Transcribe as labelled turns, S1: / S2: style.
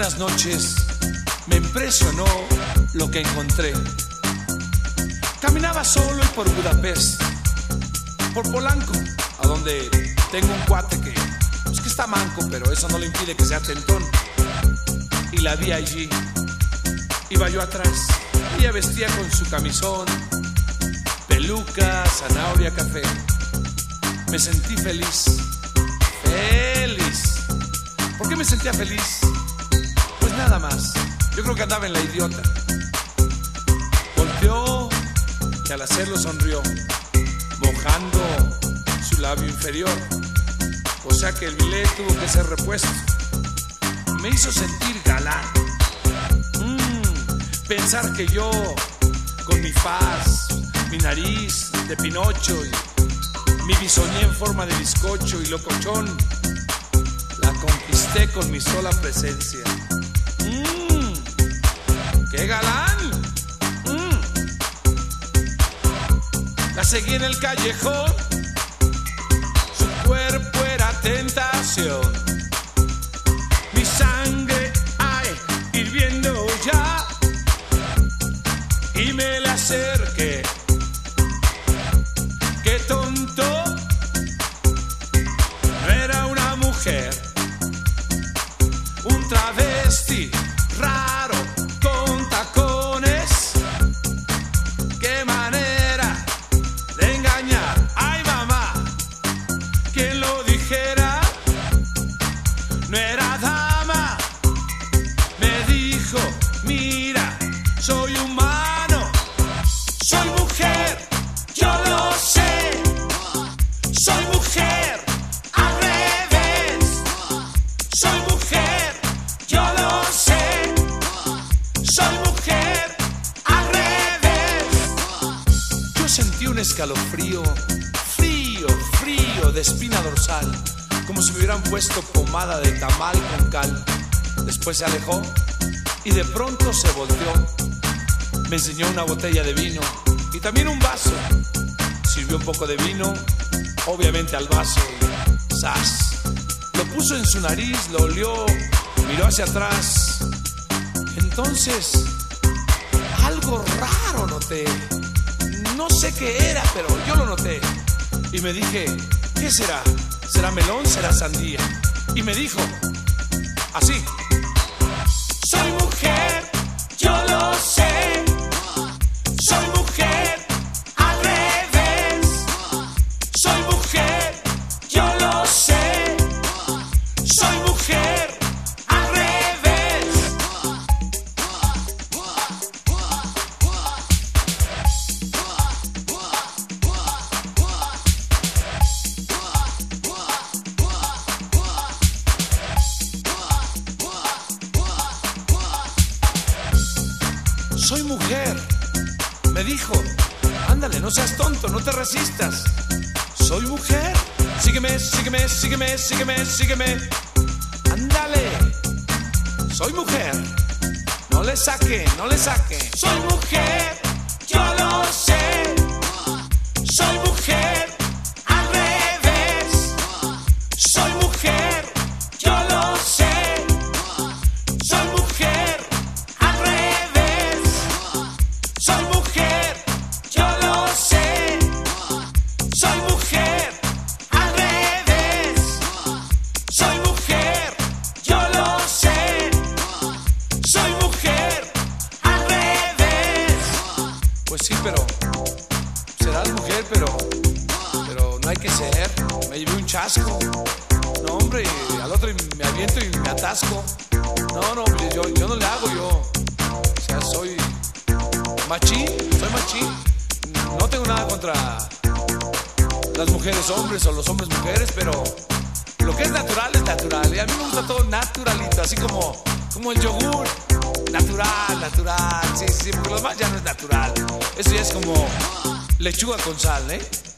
S1: Algunas noches me impresionó lo que encontré. Caminaba solo y por Budapest, por Polanco, a donde tengo un cuate que está manco, pero eso no le impide que sea tentón. Y la vi allí, iba yo atrás. Ella vestía con su camisón, peluca, zanahoria, café. Me sentí feliz. Feliz. ¿Por qué me sentía feliz? Pues nada más. Yo creo que andaba en la idiota. Volteó y al hacerlo sonrió, mojando su labio inferior. O sea que el billet tuvo que ser repuesto. Me hizo sentir galán. Pensar que yo, con mi faz, mi nariz de Pinocho y mi bisoñé en forma de bizcocho y locochón, la conquisté con mi sola presencia. ¡Qué galán! La seguí en el callejón. Su cuerpo era tentación. Mi sangre, ay, hirviendo ya. Y me la acerqué. ¡Qué tonto! No era una mujer, un travesti raro con tacones. ¡Qué manera de engañar! ¡Ay, mamá! ¿Quién lo dijera? No era dama. Me dijo, mira, soy humano, soy mujer, yo lo sé. Soy mujer, al revés. Soy mujer, yo lo sé. Soy mujer, al revés. Yo sentí un escalofrío, frío de espina dorsal, como si me hubieran puesto pomada de tamal con cal. Después se alejó y de pronto se volteó. Me enseñó una botella de vino y también un vaso. Sirvió un poco de vino, obviamente al vaso, y ¡zas! Lo puso en su nariz, lo olió, miró hacia atrás. Entonces, algo raro noté. No sé qué era, pero yo lo noté. Y me dije, ¿qué será? ¿Será melón? ¿Será sandía? Y me dijo, así: soy mujer, yo lo sé. Soy mujer, al revés. Soy mujer, yo lo sé. Soy mujer, al revés. Soy mujer, me dijo. Ándale, no seas tonto, no te resistas. Soy mujer. Sígueme, sígueme, sígueme, sígueme, sígueme. Ándale. Soy mujer. No le saque, no le saque. Soy mujer, yo lo sé. Soy mujer, al revés. Soy mujer, yo lo sé. Soy mujer, al revés. Soy mujer, yo lo sé. Soy mujer, al revés. Soy mujer, yo lo sé. Soy mujer, al revés. Pues sí, pero serás mujer, pero no hay que ser. Me llevé un chasco. No, hombre, y al otro me aviento y me atasco. No, yo no le hago, yo. O sea, soy machín. No tengo nada contra las mujeres hombres o los hombres mujeres, pero lo que es natural es natural. Y a mí me gusta todo naturalito, así como el yogur. Natural. Sí, porque lo demás ya no es natural. Eso ya es como lechuga con sal, ¿eh?